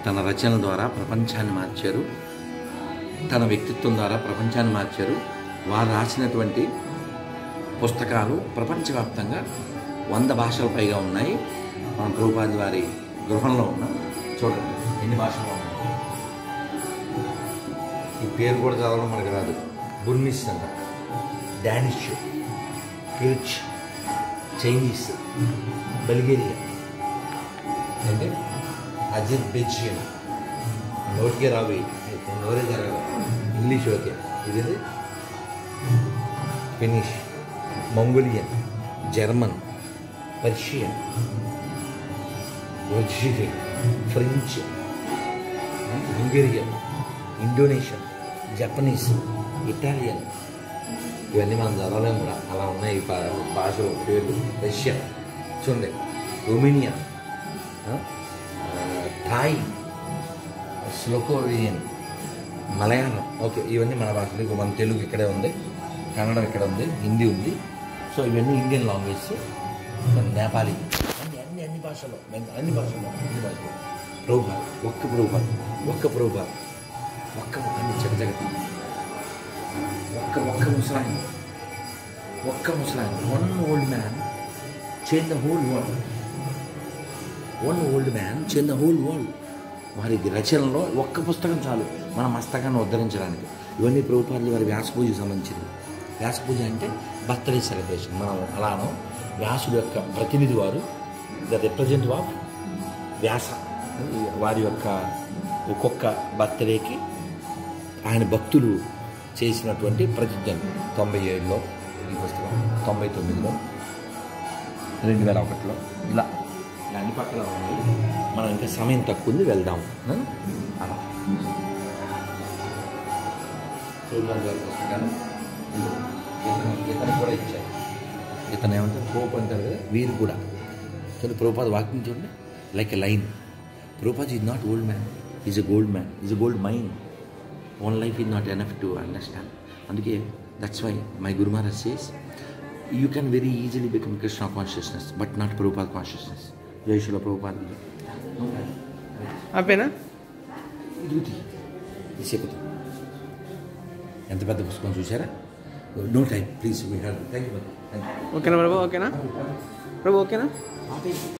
తన రచనల ద్వారా ప్రపంచాన్ని మార్చారు, తన వ్యక్తిత్వం ద్వారా ప్రపంచాన్ని మార్చారు. వారు రాసినటువంటి పుస్తకాలు ప్రపంచవ్యాప్తంగా 100 భాషల పైగా ఉన్నాయి. మన ప్రభుపాద వారి గృహంలో ఉన్నాం. చూడండి ఎన్ని భాషలు ఉన్నాయి. ఈ పేరు కూడా చదవడం మనకు రాదు. బుర్మిస్ అంట, డానిష్, కిర్చ్, చైనీస్, బల్గేరియా అంటే అజర్బైజాన్, నోటికే రావి, నోరే జరగదు. English okay. ఇది Finnish, Mongolian, German, Persian, Russian, French, Hungarian, Indonesian, Japanese, Italian. ఇవన్నీ మనం చదవలేము కూడా, అలా ఉన్నాయి భాషల పేర్లు. రష్యా చూడండి, రొమేనియా, థాయ్, స్లోకోవియన్, మలయాళం. ఓకే, ఇవన్నీ మన భాషలు. మన తెలుగు ఇక్కడే ఉంది, కన్నడం ఇక్కడ ఉంది, హిందీ ఉంది. సో ఇవన్నీ ఇండియన్ లాంగ్వేజ్. నేపాలీ, అన్ని భాషల్లో ప్రభుపాద, ఒక్క ప్రభుపాద, అన్ని జగతి, ఒక్క ముసలాయన, one old man change the whole world. వారి రచనలో ఒక్క పుస్తకం చాలు మన మస్తకాన్ని ఉద్ధరించడానికి. ఇవన్నీ ప్రభుపాదులు వారి వ్యాస పూజకు సంబంధించింది. వ్యాస పూజ అంటే బర్త్డే సెలబ్రేషన్. మనం అలానో వ్యాసుడు యొక్క ప్రతినిధి వారు, ద రిప్రజెంటేటివ్ ఆఫ్ వ్యాస. వారి యొక్క ఒక్కొక్క బర్త్డేకి ఆయన భక్తులు చేసినటువంటి ప్రతిజ్ఞలు. 97లో ఈ పుస్తకం, 99లో, 2001లో, ఇలా అన్ని పక్కన ఉంది. మనం ఇంకా సమయం తక్కువ ఉంది, వెళ్దాం. అలా పుస్తకాలు ఇతను కూడా ఇచ్చారు. ఇతను ఏమంటారు, పోప్ అంటారు కదా, వీరు కూడా. కానీ ప్రభుపాద వాక్యం చూడండి, like a line. Prabhupada is not old man, is a gold man, is a gold mine. One life is not enough to understand. అందుకే that's why my Guru Maharaj says you can very easily become Krishna consciousness but not Prabhupada consciousness. జై శ్రీల ప్రభుపాద. ఆపేనా ఇది చెప్తా. ఎంత పెద్ద పుస్తకం చూసారా? No time please. Thank you. ఓకేనా ప్రభు? ఓకేనా ప్రభు? ఓకేనా?